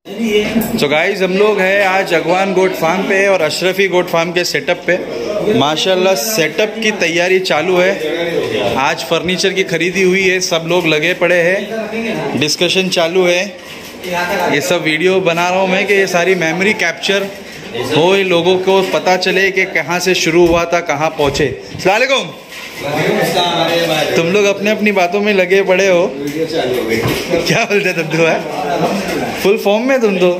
तो गाइज हम लोग हैं आज अगवान गोट फार्म पे और अशरफी गोट फार्म के सेटअप पे। माशाल्लाह सेटअप की तैयारी चालू है। आज फर्नीचर की खरीदी हुई है, सब लोग लगे पड़े हैं, डिस्कशन चालू है। ये सब वीडियो बना रहा हूँ मैं कि ये सारी मेमोरी कैप्चर हो, लोगों को पता चले कि कहाँ से शुरू हुआ था, कहाँ पहुँचे। अस्सलाम वालेकुम। तुम लोग अपने अपनी बातों में लगे पड़े हो, क्या बोलते दद्दू है? फुल फॉर्म में तुम तो।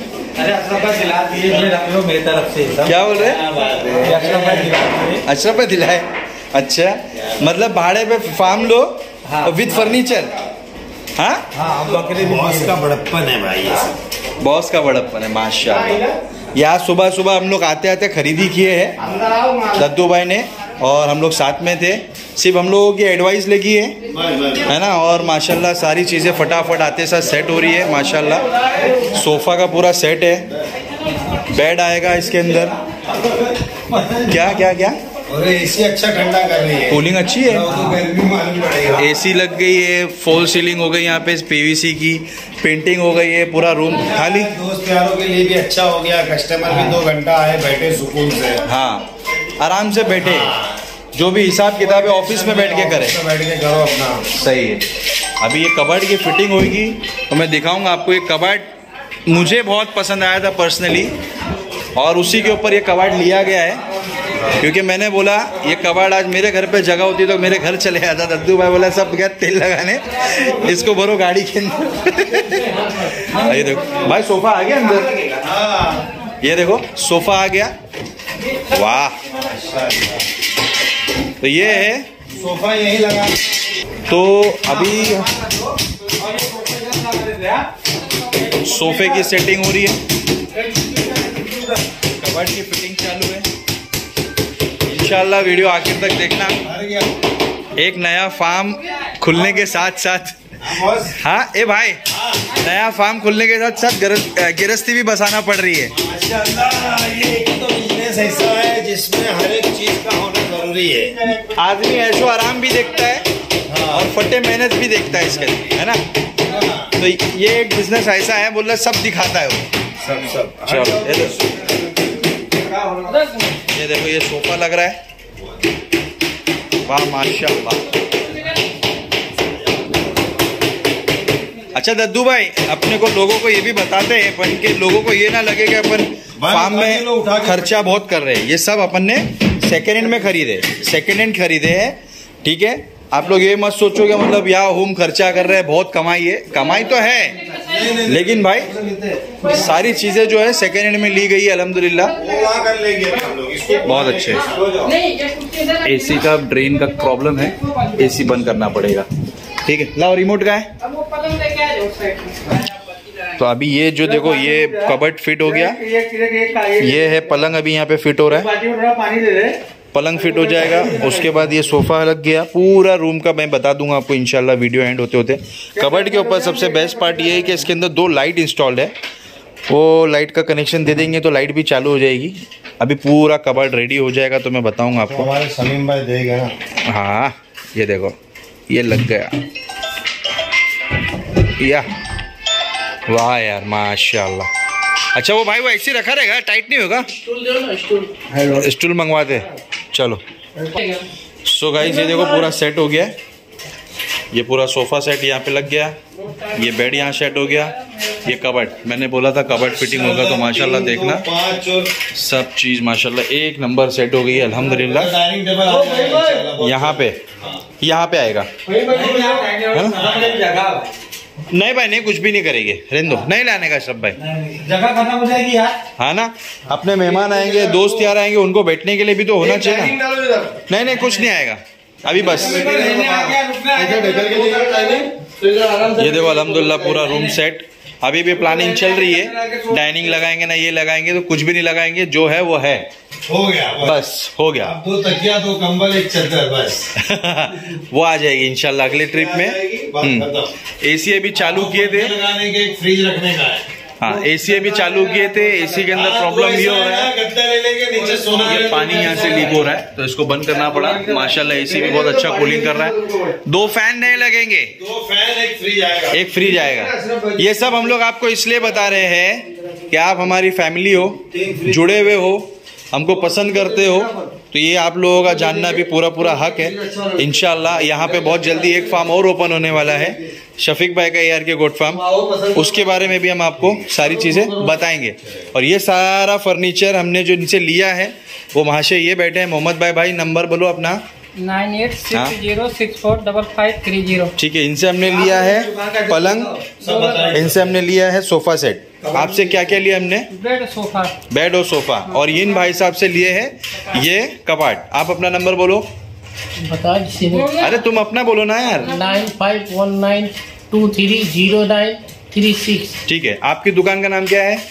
मेरी तरफ से क्या बोल रहे हैं? अशरफ पे दिलाए। अच्छा, मतलब भाड़े पे फार्म लो विद फर्नीचर। हाँ, बॉस का बड़प्पन है भाई, ये बॉस का बड़प्पन है माशाल्लाह। यहाँ सुबह सुबह हम लोग आते आते खरीदी किए हैं दद्दू भाई ने, और हम लोग साथ में थे। सिर्फ हम लोगों की एडवाइस लगी है ना, और माशाल्लाह सारी चीज़ें फटाफट आते साथ सेट हो रही है माशाल्लाह। सोफ़ा का पूरा सेट है, बेड आएगा इसके अंदर। क्या क्या क्या? और एसी अच्छा ठंडा कर रही है, कूलिंग अच्छी है, तो गर्मी मालूम पड़ेगा। एसी लग गई है, फॉल सीलिंग हो गई यहाँ पे, पीवीसी की पेंटिंग हो गई है, पूरा रूम खाली। दोस्त प्यारों के लिए भी अच्छा हो गया, कस्टमर भी 2 घंटा आए बैठे सुकून से। हाँ, आराम से बैठे, जो भी हिसाब किताब है ऑफिस में बैठ के करें, बैठ के करो अपना। सही है। अभी ये कबर्ड की फिटिंग होगी तो मैं दिखाऊंगा आपको। ये कबर्ड मुझे बहुत पसंद आया था पर्सनली, और उसी के ऊपर ये कबर्ड लिया गया है, क्योंकि मैंने बोला ये कबर्ड आज मेरे घर पे जगह होती तो मेरे घर चले आता। दद्दू भाई बोला सब गया तेल लगाने, इसको भरो गाड़ी के अंदर। ये देखो भाई सोफा आ गया अंदर, ये देखो सोफा आ गया, वाह। तो ये है सोफा यही लगा। तो अभी सोफे की सेटिंग हो रही है, कबर्ड की फिटिंग चालू है। इंशाल्लाह वीडियो आखिर तक देखना। एक नया फार्म खुलने के साथ साथ, हाँ ए भाई, नया फार्म खुलने के साथ साथ गिरस्ती भी बसाना पड़ रही है। ये तो बिजनेस ऐसा है जिसमें हर एक चीज का होना जरूरी है। आदमी ऐशो आराम भी देखता है और फटे मेहनत भी देखता है इसके, है ना। तो ये एक बिजनेस ऐसा है, बोल रहा सब दिखाता है वो सब। चलो ये देखो ये सोफा लग रहा है, वाह माशाल्लाह। अच्छा दद्दू भाई, अपने को लोगों को ये भी बताते हैं अपन के लोगों को ये ना लगे कि अपन फार्म में खर्चा बहुत कर रहे हैं। ये सब अपन ने सेकेंड हैंड में खरीदे हैं, ठीक है। आप लोग ये मत सोचो कि मतलब यहाँ होम खर्चा कर रहे हैं, बहुत कमाई है। कमाई तो है, लेकिन भाई सारी चीजें जो है सेकेंड हैंड में ली गई है अल्हम्दुलिल्लाह, बहुत अच्छे। एसी का ड्रेन का प्रॉब्लम है, एसी बंद करना पड़ेगा, ठीक है। लाओ रिमोट का है। तो अभी ये जो देखो ये कबर्ड फिट हो गया, ये है पलंग अभी यहाँ पे फिट हो रहा है, पलंग फिट हो जाएगा। उसके बाद ये सोफा लग गया, पूरा रूम का मैं बता दूंगा आपको इंशाल्लाह वीडियो एंड होते होते। कबर्ड के ऊपर सबसे बेस्ट पार्ट ये है कि इसके अंदर 2 लाइट इंस्टॉल्ड है, वो लाइट का कनेक्शन दे देंगे तो लाइट भी चालू हो जाएगी। अभी पूरा कबर्ड रेडी हो जाएगा तो मैं बताऊंगा आपको। हमारे सलीम भाई देगा ना। हाँ ये देखो ये लग गया, या वाह यार माशाल्लाह। अच्छा वो भाई वो ऐसे रखा रहेगा, टाइट नहीं होगा? स्टूल मंगवाते, चलो। सो गाइस ये देखो पूरा सेट हो गया है, ये पूरा सोफा सेट यहाँ पे लग गया, ये बेड यहाँ सेट हो गया, ये कबर्ड, मैंने बोला था कबर्ड फिटिंग होगा तो माशाल्लाह देखना सब चीज माशाल्लाह एक नंबर सेट हो गई है अल्हम्दुलिल्लाह। यहाँ पे आएगा, नहीं भाई नहीं कुछ भी नहीं करेंगे, रहने दो, नहीं लाने का सब भाई, जगह खत्म हो जाएगी यार। हाँ ना, अपने मेहमान आएंगे, दोस्त यार आएंगे, उनको बैठने के लिए भी तो होना चाहिए ना। नहीं कुछ नहीं आएगा अभी, बस ये देखो अल्हम्दुलिल्लाह पूरा रूम सेट। अभी भी प्लानिंग चल रही है, डाइनिंग लगाएंगे ना ये लगाएंगे, तो कुछ भी नहीं लगाएंगे, जो है वो है, हो गया बस हो गया। 2 तकिया 2 कंबल 1 चादर बस। वो आ जाएगी इंशाल्लाह अगले ट्रिप में। एसी अभी चालू किए थे, लगाने के, एक फ्रिज रखने का है। हाँ एसी भी चालू किए थे, एसी के अंदर प्रॉब्लम ये हो रहा है, गद्दा ले लेंगे नीचे सोना, ये पानी यहाँ से लीक हो रहा है तो इसको बंद करना पड़ा। माशाल्लाह एसी भी बहुत अच्छा कूलिंग कर रहा है। 2 फैन नए लगेंगे, 2 फैन, एक फ्रिज आएगा, एक फ्रिज आएगा। ये सब हम लोग आपको इसलिए बता रहे हैं कि आप हमारी फैमिली हो, जुड़े हुए हो, हमको पसंद करते हो, तो ये आप लोगों का जानना भी पूरा हक है। इंशाल्लाह यहाँ पे बहुत जल्दी एक फार्म और ओपन होने वाला है, शफीक भाई का ARK गोट फार्म, उसके बारे में भी हम आपको सारी चीज़ें बताएंगे। और ये सारा फर्नीचर हमने जो इनसे लिया है, वो महाशय ये बैठे हैं, मोहम्मद भाई नंबर बोलो अपना। 9860655530। ठीक है, इनसे हमने लिया है पलंग, इनसे हमने लिया है सोफा सेट। आपसे क्या क्या लिया हमने? बेड और सोफा। और इन भाई साहब से लिए हैं ये कपाट। आप अपना नंबर बोलो। बता दीजिए। अरे तुम अपना बोलो ना यार। 9519230336। ठीक है, आपकी दुकान का नाम क्या है?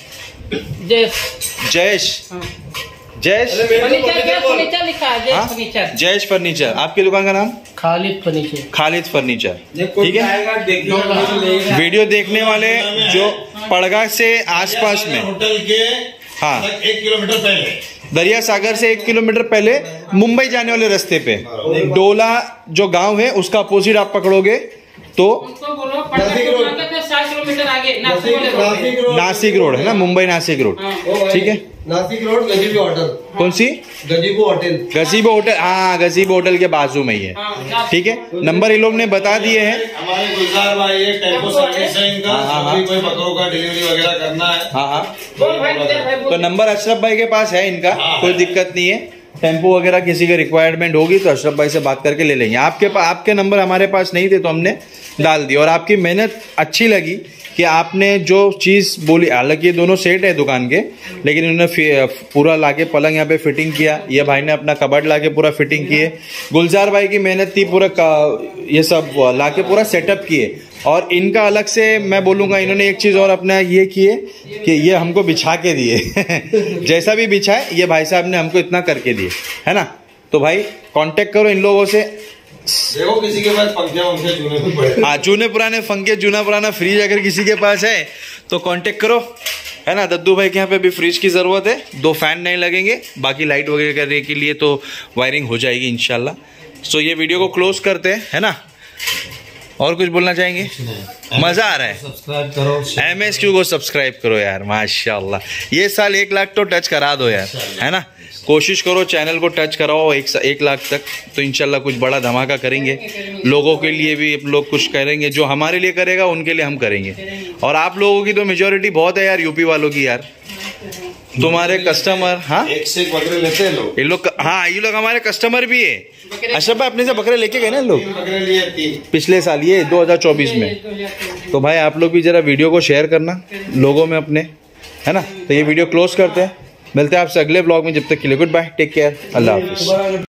जयेश फर्नीचर लिखा है, जयेश फर्नीचर। जयेश फर्नीचर। आपकी दुकान का नाम? खालिद फर्नीचर। ठीक है, वीडियो देखने वाले जो पड़गा से आसपास में, होटल के हाँ 1 किलोमीटर पहले, दरिया सागर से 1 किलोमीटर पहले मुंबई जाने वाले रास्ते पे डोला जो गांव है उसका अपोजिट आप पकड़ोगे तो 7 किलोमीटर आगे नासिक रोड है ना, मुंबई नासिक रोड। ठीक है, नासिक रोड गजीबो होटल। कौन सी? गजीबो होटल। गजीबो होटल, हाँ गजीबो होटल के बाजू में ही है। ठीक है, नंबर इन लोग ने बता दिए हैं। हमारे गुलजार भाई है, टेम्पो सर्विस है इनका, कोई बकरों का डिलीवरी वगैरह करना है। हाँ, तो नंबर अशरफ भाई के पास है इनका, कोई दिक्कत नहीं है। टेम्पो वगैरह किसी की रिक्वायरमेंट होगी तो अशरफ भाई से बात करके ले लेंगे। आपके नंबर हमारे पास नहीं थे तो हमने डाल दिया। और आपकी मेहनत अच्छी लगी कि आपने जो चीज़ बोली, हालांकि ये दोनों सेट है दुकान के, लेकिन उन्होंने पूरा लाके पलंग यहाँ पे फिटिंग किया, ये भाई ने अपना कबर्ड लाके पूरा फिटिंग किए, गुलजार भाई की मेहनत थी, पूरा ये सब लाके पूरा सेटअप किए। और इनका अलग से मैं बोलूँगा, इन्होंने एक चीज़ और अपना ये किए कि ये हमको बिछा के दिए जैसा भी बिछाए ये भाई साहब ने हमको इतना करके दिए, है ना। तो भाई कांटेक्ट करो इन लोगों से। देखो किसी के पास पंखे वंखे जूने भी पड़े, हाँ जूने पुराने पंखे, जूना पुराना फ्रिज अगर किसी के पास है तो कांटेक्ट करो, है ना। दद्दू भाई के यहाँ पे भी फ्रिज की ज़रूरत है। 2 फैन नहीं लगेंगे, बाकी लाइट वगैरह करने के लिए तो वायरिंग हो जाएगी इंशाल्लाह। सो ये वीडियो को क्लोज करते हैं, है ना। और कुछ बोलना चाहेंगे? मज़ा आ रहा है। सब्सक्राइब करो, MSQ को सब्सक्राइब करो यार, माशाल्लाह। ये साल 1 लाख तो टच करा दो यार, है ना। कोशिश करो चैनल को टच कराओ 1 लाख तक, तो इंशाल्लाह कुछ बड़ा धमाका करेंगे। लोगों के लिए भी लोग कुछ करेंगे, जो हमारे लिए करेगा उनके लिए हम करेंगे। और आप लोगों की तो मेजोरिटी बहुत है यार, यूपी वालों की यार, तुम्हारे कस्टमर। हाँ, एक से एक बकरे लेते हैं लोग, ये लोग, हाँ ये लोग हमारे कस्टमर भी है। अशरफ भाई अपने से बकरे लेके गए ना लोग बकरे लिए 3 पिछले साल, ये 2024 में। तो भाई आप लोग भी जरा वीडियो को शेयर करना लोगों में अपने, है ना। तो ये वीडियो क्लोज करते हैं, मिलते हैं आपसे अगले ब्लॉग में। जब तक के लिए गुड बाय, टेक केयर, अल्लाह हाफिज़।